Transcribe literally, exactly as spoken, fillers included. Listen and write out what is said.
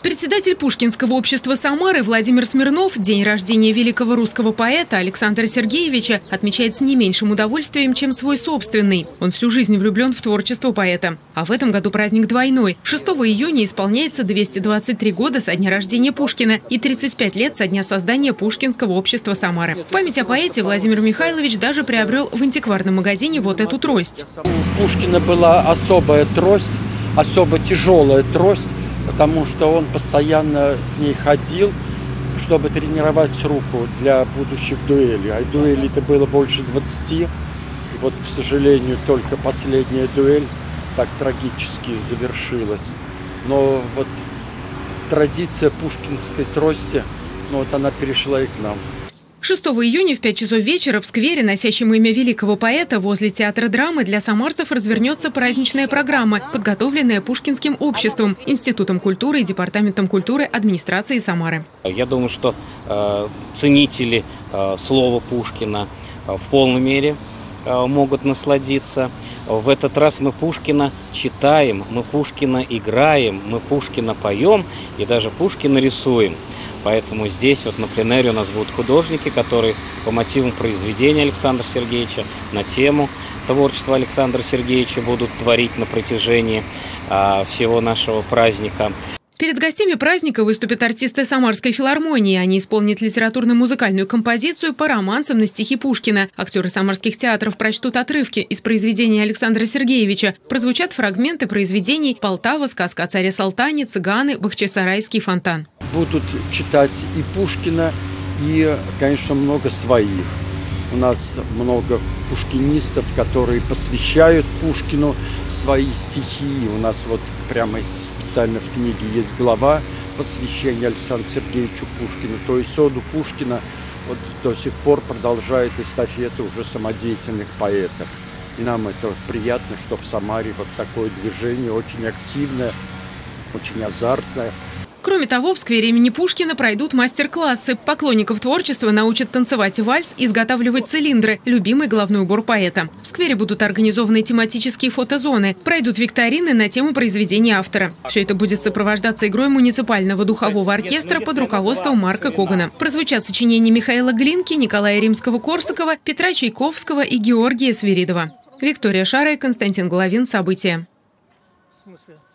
Председатель Пушкинского общества Самары Владимир Смирнов день рождения великого русского поэта Александра Сергеевича отмечает с не меньшим удовольствием, чем свой собственный. Он всю жизнь влюблен в творчество поэта. А в этом году праздник двойной. шестого июня исполняется двести двадцать три года со дня рождения Пушкина и тридцать пять лет со дня создания Пушкинского общества Самары. В память о поэте Владимир Михайлович даже приобрел в антикварном магазине вот эту трость. У Пушкина была особая трость, особо тяжелая трость, потому что он постоянно с ней ходил, чтобы тренировать руку для будущих дуэлей. А дуэлей-то было больше двадцати. И вот, к сожалению, только последняя дуэль так трагически завершилась. Но вот традиция пушкинской трости, ну вот она перешла и к нам. шестого июня в пять часов вечера в сквере, носящем имя великого поэта, возле театра драмы для самарцев развернется праздничная программа, подготовленная Пушкинским обществом, Институтом культуры и Департаментом культуры администрации Самары. Я думаю, что э, ценители э, слова Пушкина э, в полной мере э, могут насладиться. В этот раз мы Пушкина читаем, мы Пушкина играем, мы Пушкина поем и даже Пушкина рисуем. Поэтому здесь вот на пленэре у нас будут художники, которые по мотивам произведения Александра Сергеевича на тему творчества Александра Сергеевича будут творить на протяжении а, всего нашего праздника. Перед гостями праздника выступят артисты Самарской филармонии. Они исполнят литературно-музыкальную композицию по романсам на стихи Пушкина. Актеры самарских театров прочтут отрывки из произведений Александра Сергеевича. Прозвучат фрагменты произведений «Полтава», «Сказка о царе Салтане», «Цыганы», «Бахчисарайский фонтан». Будут читать и Пушкина, и, конечно, много своих. У нас много пушкинистов, которые посвящают Пушкину свои стихи. У нас вот прямо специально в книге есть глава посвящения Александру Сергеевичу Пушкину. То есть оду Пушкина вот до сих пор продолжает эстафету уже самодеятельных поэтов. И нам это приятно, что в Самаре вот такое движение очень активное, очень азартное. Кроме того, в сквере имени Пушкина пройдут мастер-классы. Поклонников творчества научат танцевать вальс и изготавливать цилиндры – любимый головной убор поэта. В сквере будут организованы тематические фотозоны. Пройдут викторины на тему произведения автора. Все это будет сопровождаться игрой муниципального духового оркестра под руководством Марка Когана. Прозвучат сочинения Михаила Глинки, Николая Римского-Корсакова, Петра Чайковского и Георгия Свиридова. Виктория Шара и Константин Головин. События.